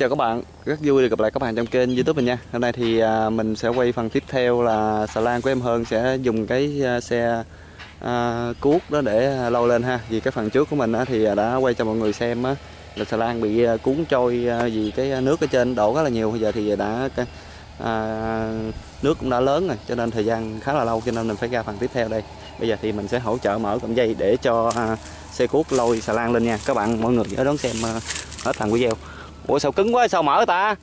chào các bạn, rất vui được gặp lại các bạn trong kênh YouTube mình nha. Hôm nay thì mình sẽ quay phần tiếp theo là xà lan của em Hơn sẽ dùng cái xe cuốc đó để lôi lên ha. Vì cái phần trước của mình thì đã quay cho mọi người xem là xà lan bị cuốn trôi vì cái nước ở trên đổ rất là nhiều. Bây giờ thì đã nước cũng đã lớn rồi, cho nên thời gian khá là lâu, cho nên mình phải ra phần tiếp theo đây. Bây giờ thì mình sẽ hỗ trợ mở cọng dây để cho xe cuốc lôi xà lan lên nha. Các bạn mọi người nhớ đón xem hết phần video. Ủa sao cứng quá, sao mở ta?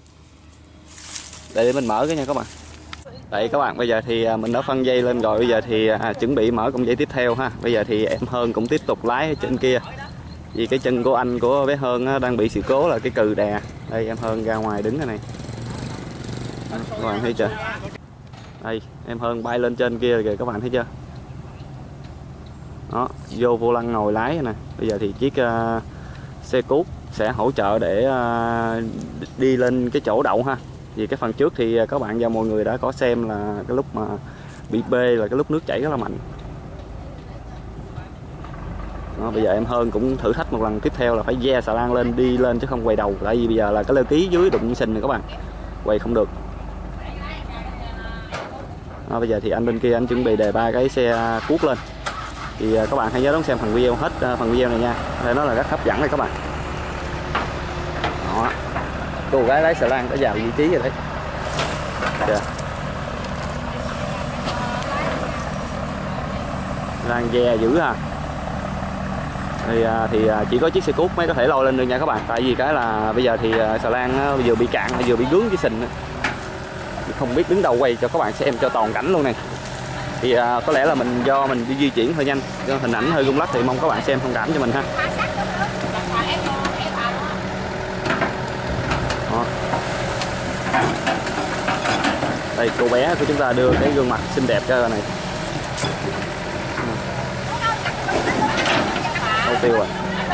Để mình mở cái nha các bạn. Đây các bạn, bây giờ thì mình đã phân dây lên rồi. Bây giờ thì chuẩn bị mở cọng dây tiếp theo ha. Bây giờ thì em Hơn cũng tiếp tục lái ở trên kia. Vì cái chân của anh của bé Hơn đang bị sự cố là cái cừ đè. Đây em Hơn ra ngoài đứng cái này. Các bạn thấy chưa? Đây em Hơn bay lên trên kia kìa, các bạn thấy chưa? Đó, vô vô lăng ngồi lái nè. Bây giờ thì chiếc xe cuốc sẽ hỗ trợ để đi lên cái chỗ đậu ha. Vì cái phần trước thì các bạn và mọi người đã có xem là cái lúc mà bị bê là cái lúc nước chảy rất là mạnh. Đó, bây giờ em Hơn cũng thử thách một lần tiếp theo là phải ve xà lan lên, đi lên chứ không quay đầu. Tại vì bây giờ là cái leo ký dưới đụng sình này các bạn, quay không được. Đó, bây giờ thì anh bên kia anh chuẩn bị đề ba cái xe cuốc lên. Thì các bạn hãy nhớ đón xem phần video hết phần video này nha. Đây nó là rất hấp dẫn đây các bạn. Đó, cô gái lái xà lan đã vào vị trí rồi đấy. Kìa. Lan ve dữ ha. Thì chỉ có chiếc xe cuốc mới có thể lôi lên được nha các bạn. Tại vì cái là bây giờ thì xà lan vừa bị cạn vừa bị vướng cái sình, không biết đứng đầu quay cho các bạn xem cho toàn cảnh luôn này. Thì có lẽ là do mình đi di chuyển hơi nhanh, do hình ảnh hơi rung lắc, thì mong các bạn xem thông cảm cho mình ha. Đó. Đây cô bé của chúng ta đưa cái gương mặt xinh đẹp cho này. Đâu tiêu rồi.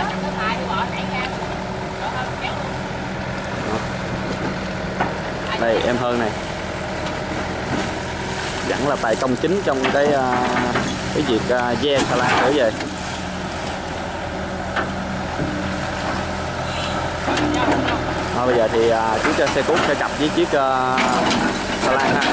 Đó. Đây em Hơn này, vẫn là tài công chính trong cái việc ve xà lan trở về. Bây giờ thì chiếc xe cuốc sẽ cặp với chiếc xà lan ha.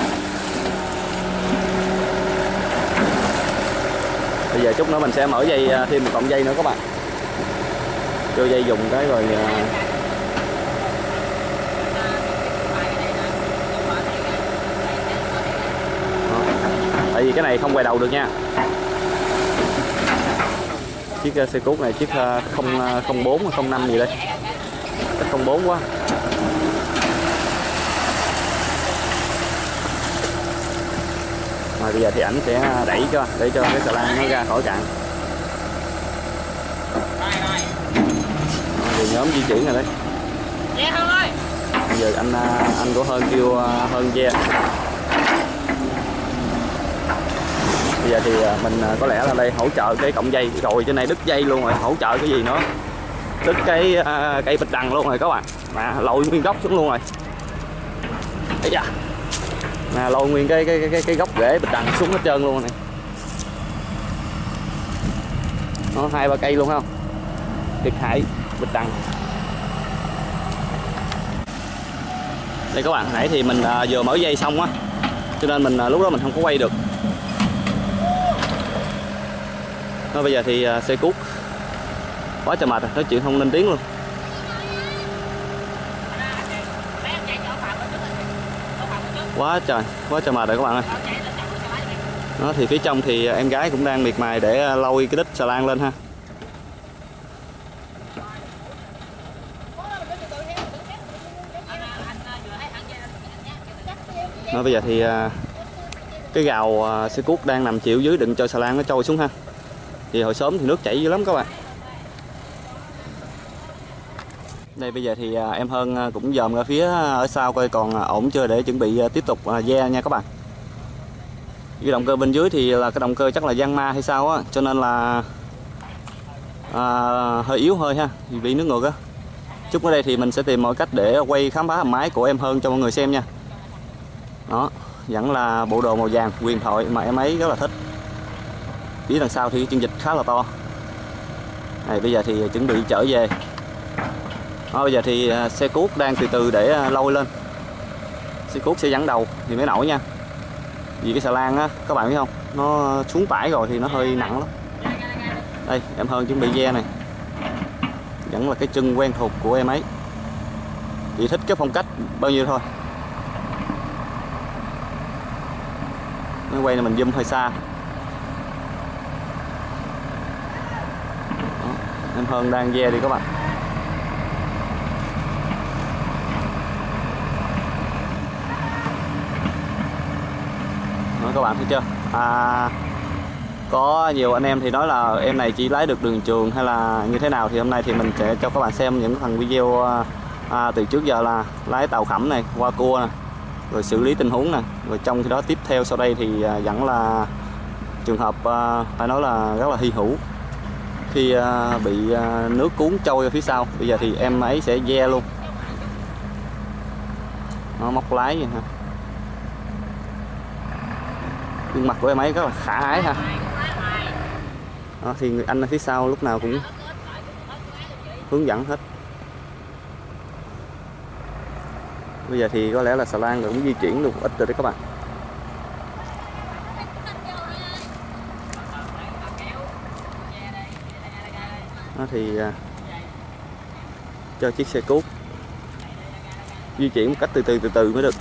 Bây giờ chút nữa mình sẽ mở dây thêm một cọng dây nữa các bạn. Cho dây dùng cái rồi. Tại vì cái này không quay đầu được nha. Chiếc xe cuốc này chiếc 04 05 gì đây, chắc 04 quá. Rồi bây giờ thì ảnh sẽ đẩy để cho cái xà lan nó ra khỏi cạn. Rồi nhóm di chuyển rồi đấy. Bây giờ anh của Hơn kêu Hơn ve. Bây giờ thì mình có lẽ là đây hỗ trợ cái cọng dây rồi, trên này đứt dây luôn rồi, hỗ trợ cái gì nữa, đứt cái cây bịch đằng luôn rồi các bạn, mà lội nguyên gốc xuống luôn rồi. Đấy da, nè lôi nguyên cái gốc rễ bịch đằng xuống hết trơn luôn này. Nó 2-3 cây luôn không, thiệt hại bịch đằng. Đây các bạn, nãy thì mình vừa mở dây xong á, cho nên mình lúc đó mình không có quay được. Nó bây giờ thì xe cuốc quá trời mệt rồi, nói chuyện không lên tiếng luôn. Quá trời mệt rồi các bạn ơi. Đó, thì phía trong thì em gái cũng đang miệt mài để lôi cái đít xà lan lên ha. Đó, bây giờ thì cái gào xe cuốc đang nằm chịu dưới đừng cho xà lan nó trôi xuống ha. Thì hồi sớm thì nước chảy dữ lắm các bạn. Đây bây giờ thì em Hơn cũng dòm ra phía ở sau coi còn ổn chưa để chuẩn bị tiếp tục ve nha các bạn. Cái động cơ bên dưới thì là cái động cơ chắc là Yanma hay sao á, cho nên là hơi yếu hơi ha, vì bị nước ngược á. Chút ở đây thì mình sẽ tìm mọi cách để quay khám phá hầm máy của em Hơn cho mọi người xem nha. Đó, vẫn là bộ đồ màu vàng huyền thoại mà em ấy rất là thích. Phía đằng sau thì chân vịt khá là to. Này bây giờ thì chuẩn bị trở về. Bây giờ thì xe cuốc đang từ từ để lôi lên. Xe cuốc sẽ dẫn đầu thì mới nổi nha. Vì cái xà lan á các bạn biết không, nó xuống tải rồi thì nó hơi nặng lắm. Đây em Hơn chuẩn bị ghe này, vẫn là cái chân quen thuộc của em ấy, chỉ thích cái phong cách bao nhiêu thôi. Nó quay này mình zoom hơi xa. Đó, em Hơn đang ghe đi các bạn. Đó, các bạn thấy chưa? Có nhiều anh em thì nói là em này chỉ lái được đường trường hay là như thế nào, thì hôm nay thì mình sẽ cho các bạn xem những phần video từ trước giờ là lái tàu khẩm này, qua cua này, rồi xử lý tình huống này, rồi trong khi đó tiếp theo sau đây thì vẫn là trường hợp phải nói là rất là hy hữu khi bị nước cuốn trôi ở phía sau. Bây giờ thì em ấy sẽ ghe luôn, nó móc lái vậy ha. Gương mặt của em ấy rất là khả ái ha. Đó, thì người anh ở phía sau lúc nào cũng hướng dẫn hết. Bây giờ thì có lẽ là xà lan cũng di chuyển được một ít rồi đấy các bạn. Đó thì cho chiếc xe cuốc di chuyển một cách từ từ mới được.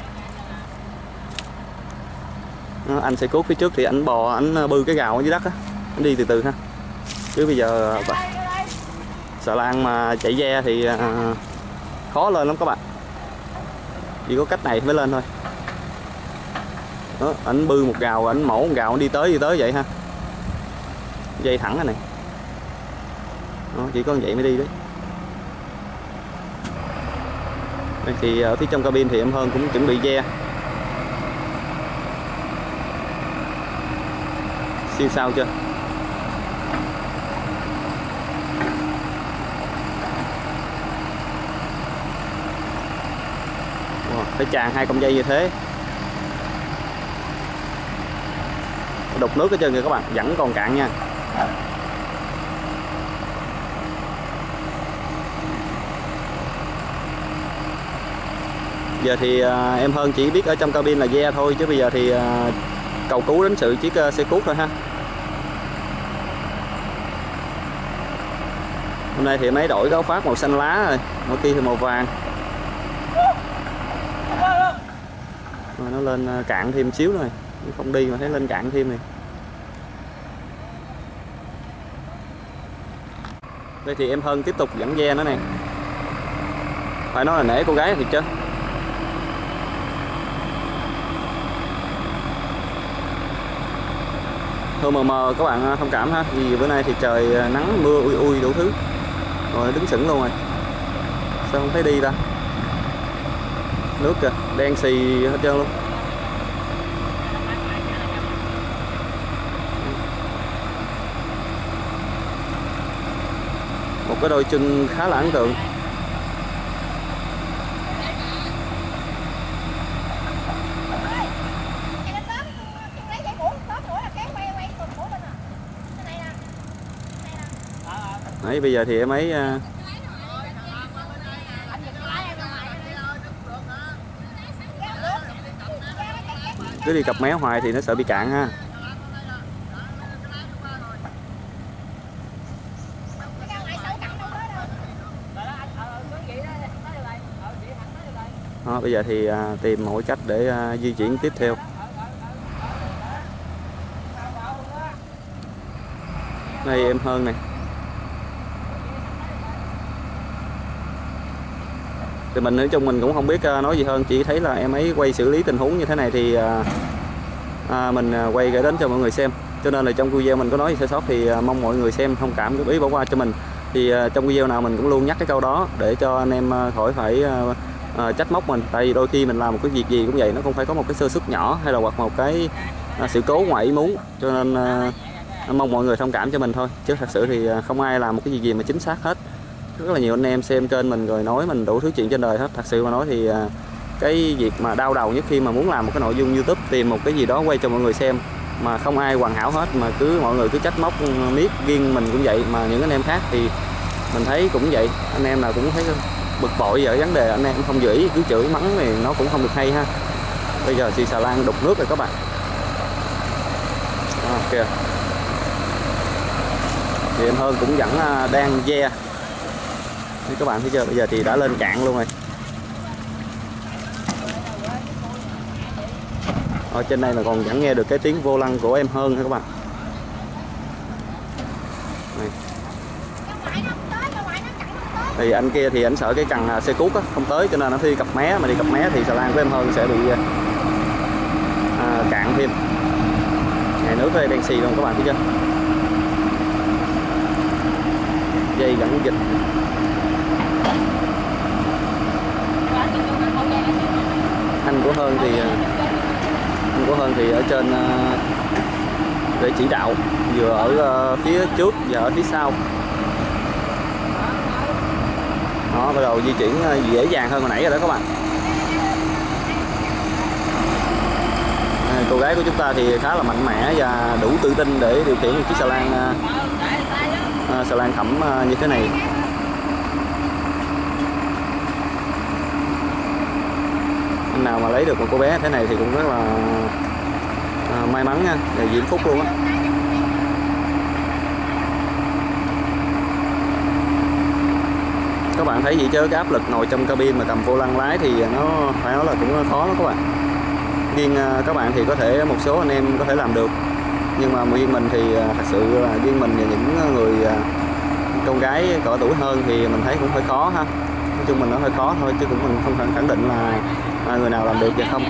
Đó, anh xe cuốc phía trước thì anh bò, anh bư cái gào ở dưới đất á, anh đi từ từ ha. Chứ bây giờ xà lan mà chạy ghe thì khó lên lắm các bạn, chỉ có cách này mới lên thôi. Đó, anh bư một gào, anh mổ một gào, anh đi tới vậy ha, dây thẳng cái này. Đó, chỉ có như vậy mới đi đấy. Đây thì ở phía trong cabin thì em Hơn cũng chuẩn bị ghe. Siêu sao chưa? Wow, phải tràn 2 con dây như thế. Đục nước hết trơn kìa các bạn, vẫn còn cạn nha. Giờ thì em Hơn chỉ biết ở trong cabin là ghe thôi, chứ bây giờ thì cầu cứu đến sự chiếc xe cuốc thôi ha. Hôm nay thì máy đổi cái áo khoác màu xanh lá rồi, mỗi kia thì màu vàng. Rồi nó lên cạn thêm xíu rồi, không đi mà thấy lên cạn thêm này. Đây thì em Hơn tiếp tục dẫn ghe nữa nè. Phải nói là nể cô gái thiệt chứ. Thôi mờ mờ các bạn thông cảm ha, vì bữa nay thì trời nắng mưa ui đủ thứ. Rồi đứng sững luôn rồi. Sao không thấy đi ta? Nước kìa, đen xì hết trơn luôn. Một cái đôi chân khá là ấn tượng. Đấy, bây giờ thì em ấy cứ đi cặp méo hoài thì nó sợ bị cạn ha. Đó, bây giờ thì tìm mọi cách để di chuyển tiếp theo. Đây em Hơn này. Thì mình nói chung mình cũng không biết nói gì hơn, chỉ thấy là em ấy quay xử lý tình huống như thế này thì mình quay gửi đến cho mọi người xem. Cho nên là trong video mình có nói gì sai sót thì mong mọi người xem thông cảm, góp ý bỏ qua cho mình. Thì trong video nào mình cũng luôn nhắc cái câu đó để cho anh em khỏi phải trách móc mình. Tại vì đôi khi mình làm một cái việc gì cũng vậy, nó không phải có một cái sơ suất nhỏ hay là hoặc một cái sự cố ngoài ý muốn. Cho nên mong mọi người thông cảm cho mình thôi, chứ thật sự thì không ai làm một cái gì mà chính xác hết. Rất là nhiều anh em xem kênh mình rồi nói mình đủ thứ chuyện trên đời hết. Thật sự mà nói thì cái việc mà đau đầu nhất khi mà muốn làm một cái nội dung YouTube, tìm một cái gì đó quay cho mọi người xem mà không ai hoàn hảo hết, mà mọi người cứ trách móc miết, riêng mình cũng vậy, mà những anh em khác thì Mình thấy cũng vậy, anh em nào cũng thấy bực bội ở vấn đề anh em không giữ ý, cứ chửi mắng thì nó cũng không được hay ha. Bây giờ xì xà lan đục nước rồi các bạn. Ok. Thì em Hơn cũng vẫn đang ve. Thì các bạn thấy chưa, bây giờ thì đã lên cạn luôn rồi. Ở trên đây là còn vẫn nghe được cái tiếng vô lăng của em Hơn nha các bạn. Này. Thì anh kia thì anh sợ cái cần xe cuốc không tới, cho nên nó đi cặp mé, mà đi cặp mé thì xà lan của em Hơn sẽ bị cạn thêm. Này, nước đây đen xì luôn các bạn thấy chưa, dây gắn dịch. Anh của Hơn thì ở trên để chỉ đạo, vừa ở phía trước và ở phía sau. Đó, bắt đầu di chuyển dễ dàng hơn hồi nãy rồi đó các bạn. Cô gái của chúng ta thì khá là mạnh mẽ và đủ tự tin để điều khiển một chiếc xà lan thẩm như thế này. Anh nào mà lấy được một cô bé thế này thì cũng rất là may mắn nha, và diễm phúc luôn á. Các bạn thấy gì chứ cái áp lực ngồi trong cabin mà cầm vô lăng lái thì nó phải nói là cũng khó đó các bạn. Riêng các bạn thì có thể một số anh em có thể làm được, nhưng mà riêng mình thì thật sự là riêng mình và những người con gái cỡ tuổi hơn thì mình thấy cũng hơi khó ha. Nói chung mình nó hơi khó thôi, chứ cũng mình không khẳng định là người nào làm được và không.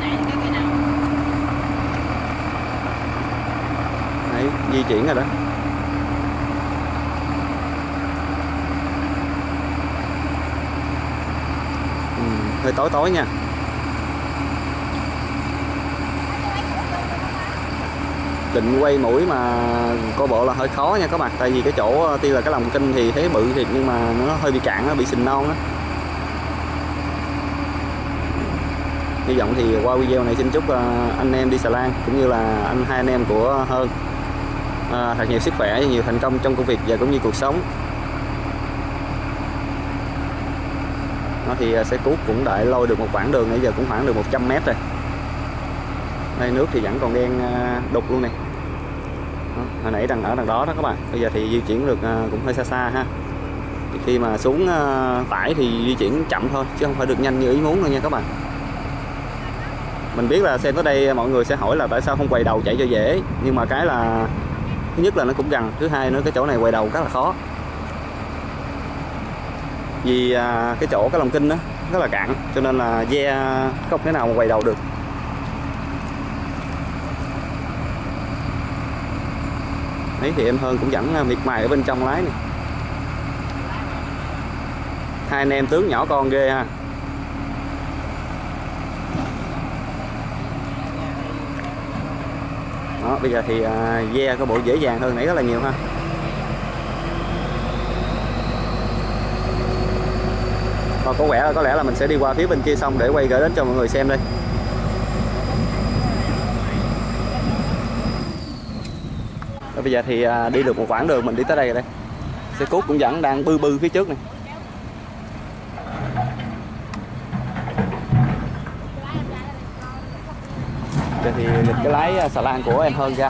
Đấy, di chuyển rồi đó. Hơi tối tối nha. Định quay mũi mà coi bộ là hơi khó nha các bạn, tại vì cái chỗ tuy là cái lồng kinh thì thấy bự thiệt, nhưng mà nó hơi bị cạn, nó bị sình non á. Hy vọng thì qua video này xin chúc anh em đi xà lan cũng như là hai anh em của Hơn thật nhiều sức khỏe, nhiều thành công trong công việc và cũng như cuộc sống. Nó thì xe cuốc cũng đã lôi được một quãng đường, nãy giờ cũng khoảng được 100 m rồi. Đây nước thì vẫn còn đen đục luôn này. Đó, hồi nãy ở đằng đó đó các bạn. Bây giờ thì di chuyển được cũng hơi xa xa ha. Thì khi mà xuống tải thì di chuyển chậm thôi, chứ không phải được nhanh như ý muốn đâu nha các bạn. Mình biết là xem tới đây mọi người sẽ hỏi là tại sao không quay đầu chạy cho dễ, nhưng mà cái là thứ nhất là nó cũng gần, thứ hai nữa cái chỗ này quay đầu rất là khó. Vì cái chỗ cái lồng kinh đó rất là cạn, cho nên là ve không thể nào mà quay đầu được. Đấy thì em Hơn cũng vẫn miệt mài ở bên trong lái này. Hai anh em tướng nhỏ con ghê ha. Đó, bây giờ thì ve có bộ dễ dàng hơn nãy rất là nhiều ha. Và có lẽ là mình sẽ đi qua phía bên kia xong để quay gửi đến cho mọi người xem đây. Và bây giờ thì đi được một quãng đường, mình đi tới đây rồi đây. Xe cuốc cũng vẫn đang bư phía trước này. Giờ thì nghịch cái lái xà lan của em Hơn ra.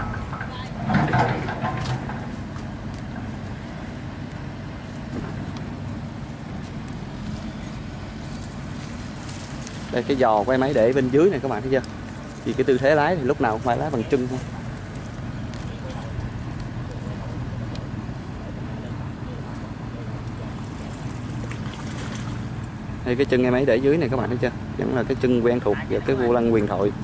Đây cái giò quay máy để bên dưới này các bạn thấy chưa? Vì cái tư thế lái thì lúc nào cũng phải lái bằng chân thôi. Đây cái chân em ấy để dưới này các bạn thấy chưa? Vẫn là cái chân quen thuộc và cái vô lăng huyền thoại.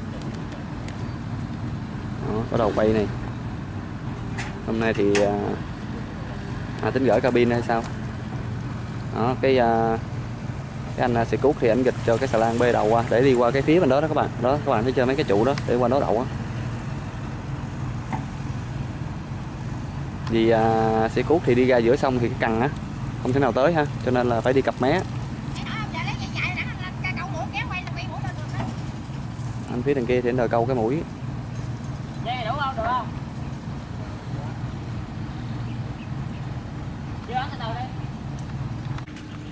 Đó, bắt đầu quay này. Hôm nay thì tính gửi cabin hay sao? Đó, cái anh xe cuốc thì anh gịch cho cái xà lan bê đầu qua để đi qua cái phía bên đó đó các bạn. Đó các bạn thấy chưa, mấy cái trụ đó để qua đó đậu á. Vì xe cuốc thì đi ra giữa sông thì cái cần á không thể nào tới ha, cho nên là phải đi cặp mé. Anh phía đằng kia thì anh đòi câu cái mũi. Đủ không? Được không? Chưa, từ từ đi.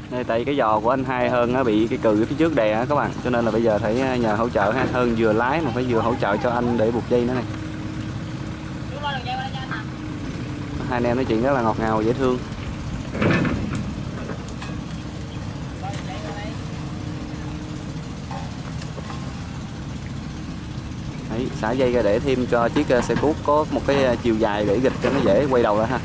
Đây, tại cái giò của anh Hai Hơn nó bị cái cừ phía trước đè á các bạn, cho nên là bây giờ phải nhờ hỗ trợ ha. Hơn vừa lái mà phải vừa hỗ trợ cho anh để buộc dây nữa này. Hai anh em nói chuyện rất là ngọt ngào dễ thương. Đấy, xả dây ra để thêm cho chiếc xe cuốc có một cái chiều dài để gịch cho nó dễ quay đầu lại ha.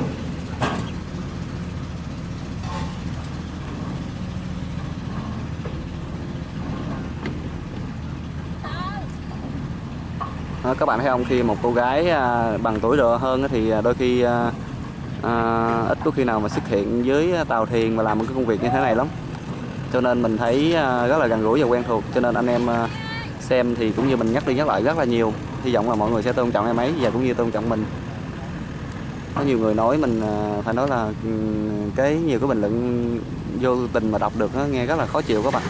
Các bạn thấy không, khi một cô gái bằng tuổi độ hơn thì đôi khi ít có khi nào mà xuất hiện với tàu thuyền và làm một cái công việc như thế này lắm, cho nên mình thấy rất là gần gũi và quen thuộc. Cho nên anh em xem thì cũng như mình nhắc đi nhắc lại rất là nhiều, hy vọng là mọi người sẽ tôn trọng em ấy và cũng như tôn trọng mình. Có nhiều người nói mình phải nói là nhiều cái bình luận vô tình mà đọc được nó nghe rất là khó chịu các bạn.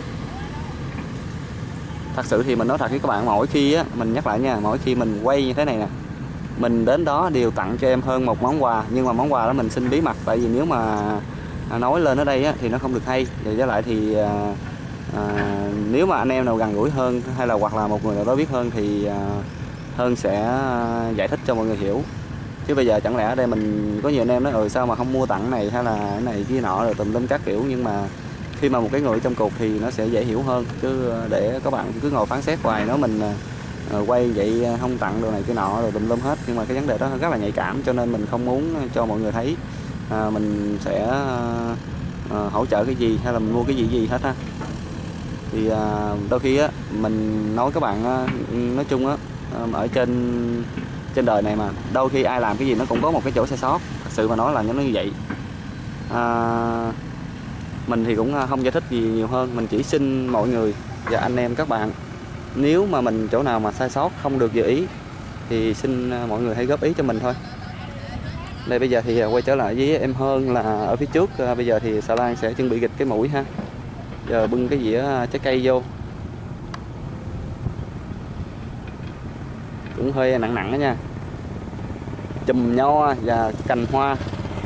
Thật sự thì mình nói thật với các bạn, mỗi khi á, mình nhắc lại nha, mỗi khi mình quay như thế này nè, mình đến đó đều tặng cho em Hơn một món quà, nhưng mà món quà đó mình xin bí mật, tại vì nếu mà nói lên ở đây á, thì nó không được hay. Với lại thì nếu mà anh em nào gần gũi hơn hay là hoặc là một người nào đó biết hơn thì Hơn sẽ giải thích cho mọi người hiểu. Chứ bây giờ chẳng lẽ ở đây mình có nhiều anh em nói sao mà không mua tặng này hay là cái này kia nọ rồi tùm lum các kiểu, nhưng mà khi mà một cái người trong cuộc thì nó sẽ dễ hiểu hơn, chứ để các bạn cứ ngồi phán xét hoài nói mình quay vậy không tặng đồ này cái nọ rồi tùm lum hết. Nhưng mà cái vấn đề đó rất là nhạy cảm, cho nên mình không muốn cho mọi người thấy mình sẽ hỗ trợ cái gì hay là mình mua cái gì hết ha. Thì đôi khi á mình nói các bạn nói chung á, ở trên đời này mà đôi khi ai làm cái gì nó cũng có một cái chỗ sai sót, thật sự mà nói là nó như vậy. Mình thì cũng không giải thích gì nhiều hơn, mình chỉ xin mọi người và anh em các bạn, nếu mà mình chỗ nào mà sai sót không được vừa ý thì xin mọi người hãy góp ý cho mình thôi. Đây bây giờ thì quay trở lại với em Hơn là ở phía trước. Bây giờ thì xà lan sẽ chuẩn bị gịch cái mũi ha. Giờ bưng cái dĩa trái cây vô, cũng hơi nặng nặng đó nha. Chùm nho và cành hoa.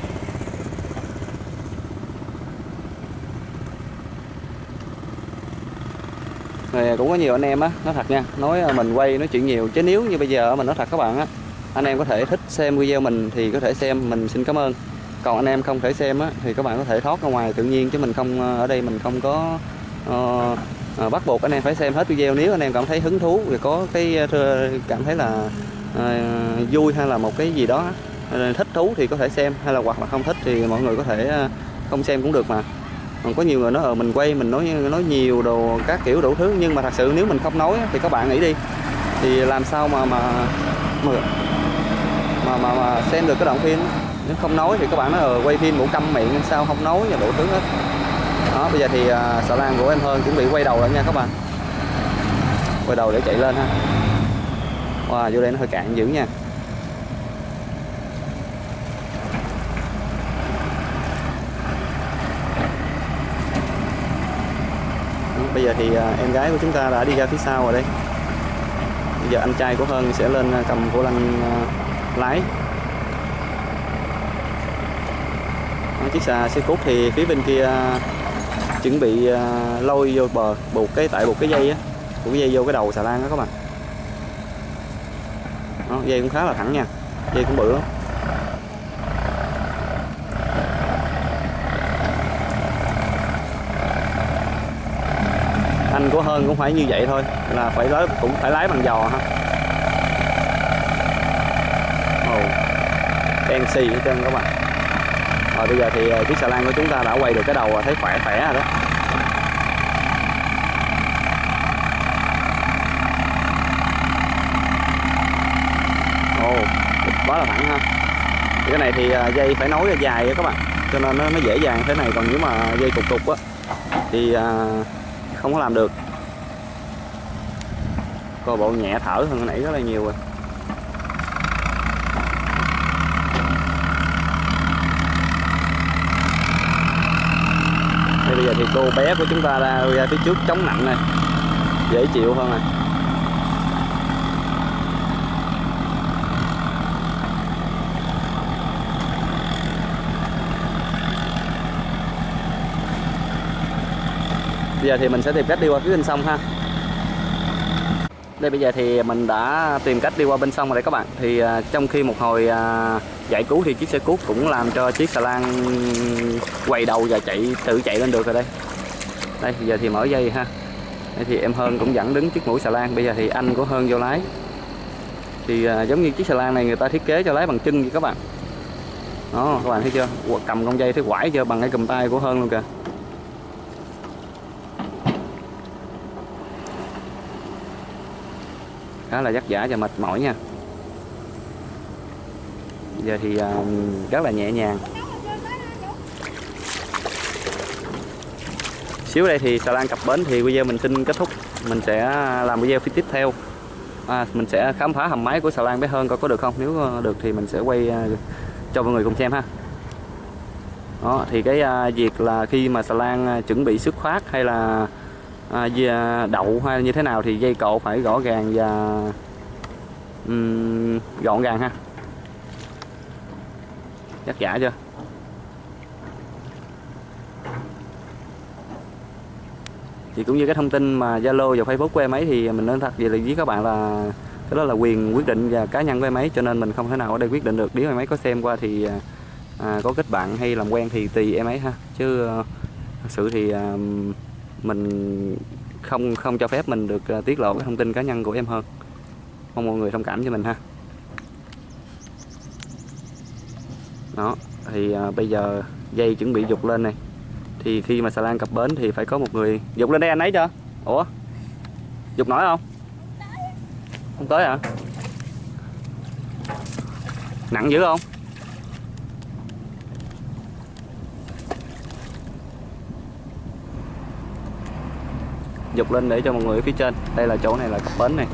Rồi cũng có nhiều anh em á, nói thật nha, nói mình quay nói chuyện nhiều, chứ nếu như bây giờ mình nói thật các bạn á, anh em có thể thích xem video mình thì có thể xem, mình xin cảm ơn. Còn anh em không thể xem á thì các bạn có thể thoát ra ngoài tự nhiên, chứ mình không ở đây mình không có bắt buộc anh em phải xem hết video. Nếu anh em cảm thấy hứng thú và có cái cảm thấy là vui hay là một cái gì đó thích thú thì có thể xem, hay là hoặc là không thích thì mọi người có thể không xem cũng được mà. Còn có nhiều người nói mình quay mình nói nhiều đồ các kiểu đủ thứ, nhưng mà thật sự nếu mình không nói thì các bạn nghĩ đi, thì làm sao mà xem được cái đoạn phim. Nếu không nói thì các bạn nói quay phim mũ câm miệng sao không nói và đủ thứ hết. Đó, bây giờ thì xà lan của em Hơn chuẩn bị quay đầu lại nha các bạn, quay đầu để chạy lên ha. Wow, vô đây nó hơi cạn dữ nha. Bây giờ thì em gái của chúng ta đã đi ra phía sau rồi đây. Bây giờ anh trai của Hơn sẽ lên cầm vô lăng lái. Chiếc xe cuốc thì phía bên kia chuẩn bị lôi vô bờ, buộc cái dây á, buộc cái dây vô cái đầu xà lan đó các bạn. Đó, dây cũng khá là thẳng nha, dây cũng bự lắm. Anh của Hơn cũng phải như vậy thôi, là cũng phải lái bằng giò ha. Đen xì hết trơn các bạn. Rồi bây giờ thì chiếc xà lan của chúng ta đã quay được cái đầu, thấy khỏe rồi đó. Quá là thẳng ha. Cái này thì dây phải nối dài các bạn, cho nên nó dễ dàng thế này. Còn nếu mà dây cục á thì không có làm được. Coi bộ nhẹ thở hơn hồi nãy rất là nhiều rồi. Bây giờ thì cô bé của chúng ta ra phía trước chống nặng này, dễ chịu hơn này. Bây giờ thì mình sẽ tìm cách đi qua phía bên sông ha. Đây bây giờ thì mình đã tìm cách đi qua bên sông rồi đấy các bạn. Thì trong khi một hồi giải cứu thì chiếc xe cuốc cũng làm cho chiếc xà lan quay đầu và tự chạy lên được rồi đây. Đây bây giờ thì mở dây ha. Đây thì em Hơn cũng dẫn đứng chiếc mũi xà lan. Bây giờ thì anh của Hơn vô lái. Thì giống như chiếc xà lan này người ta thiết kế cho lái bằng chân vậy các bạn. Đó các bạn thấy chưa? Cầm con dây thấy quải chưa, bằng cái cầm tay của Hơn luôn kìa. Khá là vất vả và mệt mỏi nha. Giờ thì rất là nhẹ nhàng. Xíu đây thì xà lan cập bến thì video mình xin kết thúc. Mình sẽ làm video phía tiếp theo. Mình sẽ khám phá hầm máy của xà lan bé Hơn coi có được không. Nếu được thì mình sẽ quay cho mọi người cùng xem ha. Đó thì cái việc là khi mà xà lan chuẩn bị xuất phát hay là đậu hay như thế nào thì dây cộ phải rõ ràng và gọn gàng ha. Chắc giả chưa? Thì cũng như cái thông tin mà Zalo và Facebook của em ấy thì mình nói thật vậy là với các bạn là cái đó là quyền quyết định và cá nhân của em ấy, cho nên mình không thể nào ở đây quyết định được. Nếu em ấy có xem qua thì có kết bạn hay làm quen thì tùy em ấy ha, chứ thật sự thì mình không cho phép mình được tiết lộ cái thông tin cá nhân của em Hơn. Mong mọi người thông cảm cho mình ha. Đó thì bây giờ dây chuẩn bị giục lên này. Thì khi mà xà lan cập bến thì phải có một người giục lên đây. Anh ấy chưa? Ủa giục nổi không? Không tới hả? Nặng dữ không? Giục lên để cho mọi người ở phía trên. Đây là chỗ này là cập bến này.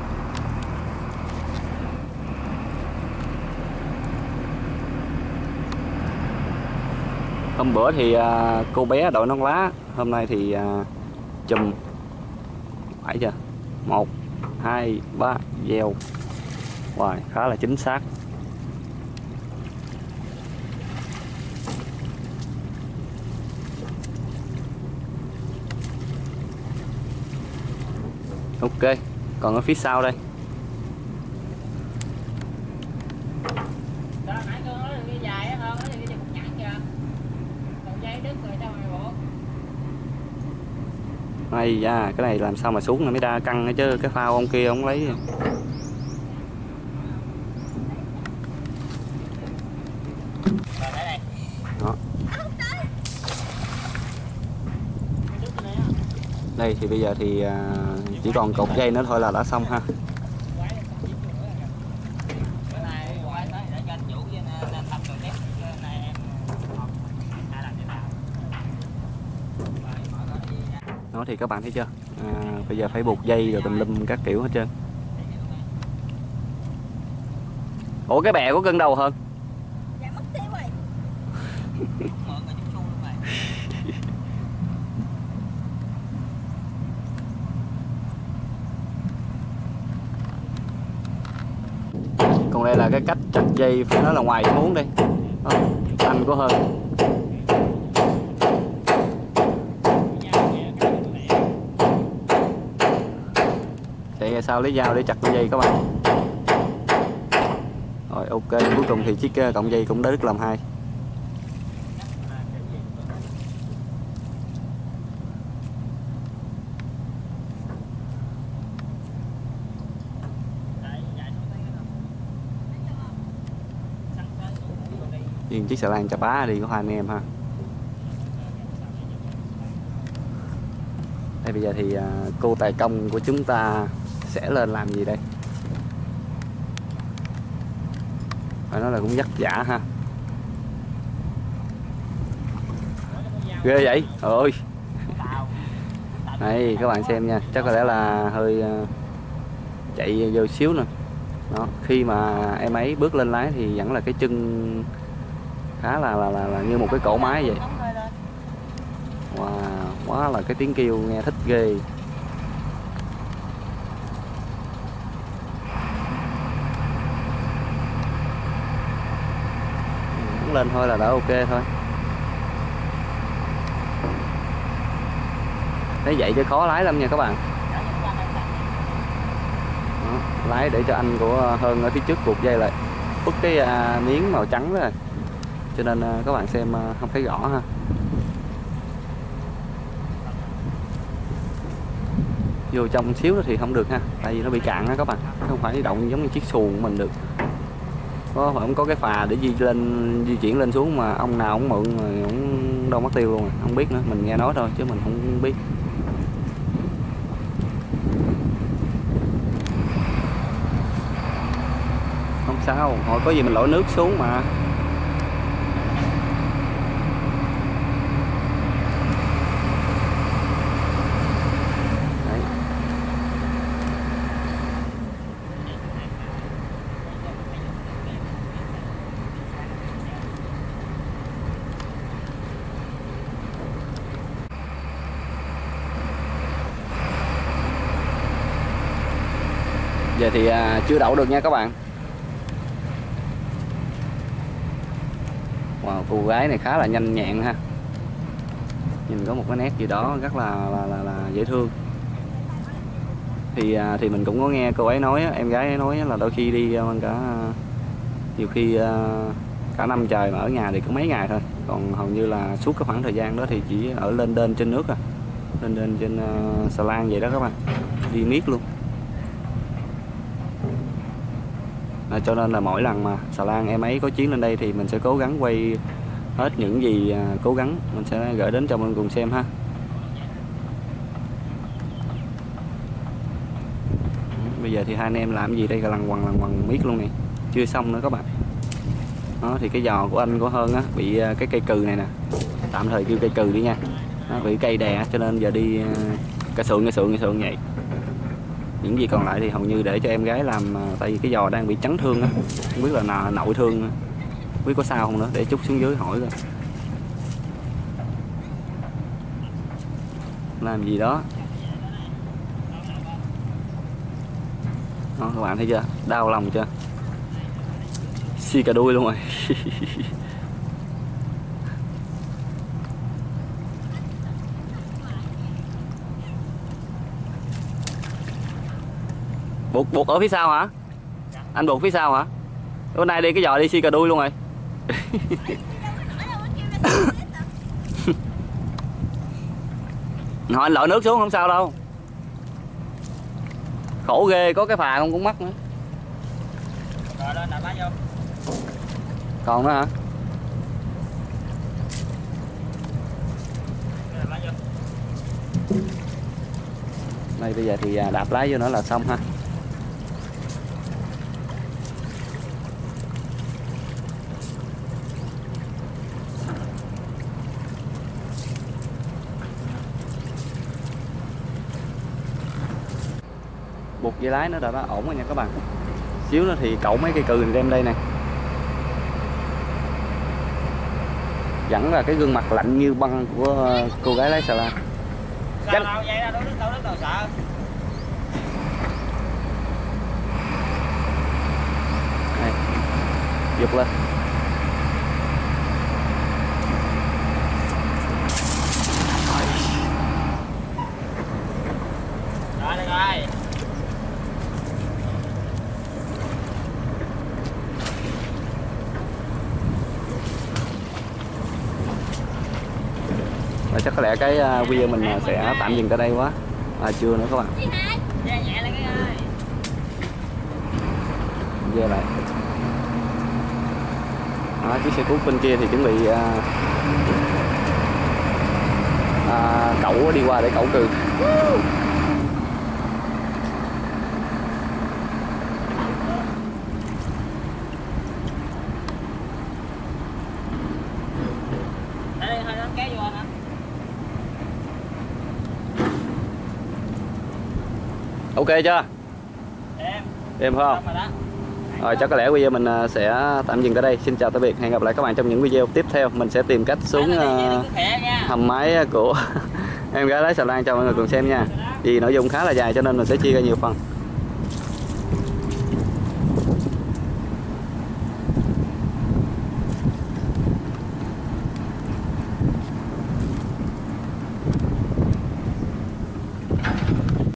Hôm bữa thì cô bé đội nón lá, hôm nay thì chùm phải chưa? 1, 2, 3 gieo. Wow, khá là chính xác. Ok, còn ở phía sau đây. Ây da, cái này làm sao mà xuống là mới đa căng nữa chứ, cái phao ông kia ông lấy. Đó. Đây thì bây giờ thì chỉ còn cột dây nữa thôi là đã xong ha. Đó thì các bạn thấy chưa, bây giờ phải buộc dây rồi tùm lum các kiểu hết trơn. Ủa cái bè của cưng đâu Hơn? Dạ mất tiêu rồi. Còn đây là cái cách chặt dây phải nói là ngoài ý muốn đây. Anh của Hơn. Chạy sao lấy dao để chặt con dây các bạn. Rồi ok, cuối cùng thì chiếc cọng dây cũng đã đứt làm hai. Riêng chiếc xà lan chà bá đi có hai anh em ha. Đây bây giờ thì cô tài công của chúng ta sẽ lên làm gì đây? Phải nói là cũng vất vả ha. Ghê vậy? Ôi. Đây các bạn xem nha, chắc có lẽ là hơi chạy vô xíu nè. Đó, khi mà em ấy bước lên lái thì vẫn là cái chân khá là như một cái cỗ máy vậy. Wow, quá là cái tiếng kêu nghe thích ghê. Đứng lên thôi là đã ok thôi. Thế vậy chứ khó lái lắm nha các bạn. Đó, lái để cho anh của Hơn ở phía trước buộc dây lại, bứt cái miếng màu trắng đó, cho nên các bạn xem không thấy rõ ha. Vô trong xíu nữa thì không được ha, tại vì nó bị cạn á các bạn, không phải động giống như chiếc xuồng của mình được. Không có cái phà để di chuyển lên xuống, mà ông nào cũng mượn mà cũng đâu mất tiêu luôn, không biết nữa, mình nghe nói thôi chứ mình không biết. Không sao, hồi có gì mình lội nước xuống mà. Đấy. Giờ thì chưa đậu được nha các bạn. Wow, cô gái này khá là nhanh nhẹn ha. Nhìn có một cái nét gì đó rất là dễ thương. Thì mình cũng có nghe cô ấy nói, em gái ấy nói là đôi khi đi nhiều khi cả năm trời mà ở nhà thì có mấy ngày thôi, còn hầu như là suốt cái khoảng thời gian đó thì chỉ ở lên đên trên nước à, lên đên trên xà lan vậy đó các bạn, đi miết luôn. Cho nên là mỗi lần mà xà lan em ấy có chuyến lên đây thì mình sẽ cố gắng quay hết những gì cố gắng mình sẽ gửi đến cho mọi người cùng xem ha. Bây giờ thì hai anh em làm gì đây, lằn quằn miết luôn này, chưa xong nữa các bạn. Đó thì cái giò của anh của Hơn á bị cái cây cừ này nè, tạm thời kêu cây cừ đi nha, nó bị cây đè cho nên giờ đi cây sượng vậy. Những gì còn lại thì hầu như để cho em gái làm, tại vì cái giò đang bị chấn thương á, không biết là nội thương, không biết có sao không nữa, để chút xuống dưới hỏi coi làm gì đó. Đó, các bạn thấy chưa, đau lòng chưa, xi cả đuôi luôn rồi. buộc ở phía sau hả? Anh buộc phía sau hả? Bữa nay đi cái giò đi xi cà đuôi luôn rồi. Hỏi anh lội nước xuống không sao đâu. Khổ ghê, có cái phà không cũng mắc nữa. Rồi lên đạp vô. Còn nữa hả? Đây bây giờ thì đạp lái vô nữa là xong ha. Buộc dây lái nó đã ổn rồi nha các bạn. Xíu nữa thì cẩu mấy cây cừ này đem đây nè. Vẫn là cái gương mặt lạnh như băng của cô gái lái xà lan. Sao đâu vậy đâu, đâu sợ. Đây. Giục lên. Rồi được rồi. Và chắc có lẽ cái video mình sẽ tạm dừng tại đây quá. Chưa nữa các bạn. Nhẹ lại cái ơi. Về lại. Chiếc xe cuốc bên kia thì chuẩn bị cẩu đi qua để cẩu cừ. Đây hơi nó kéo vô anh hả? Ok chưa? Em phải không? Rồi chắc có lẽ video mình sẽ tạm dừng tại đây. Xin chào tạm biệt, hẹn gặp lại các bạn trong những video tiếp theo. Mình sẽ tìm cách xuống hầm máy của em gái lái xà lan cho mọi người cùng xem nha. Vì nội dung khá là dài cho nên mình sẽ chia ra nhiều phần.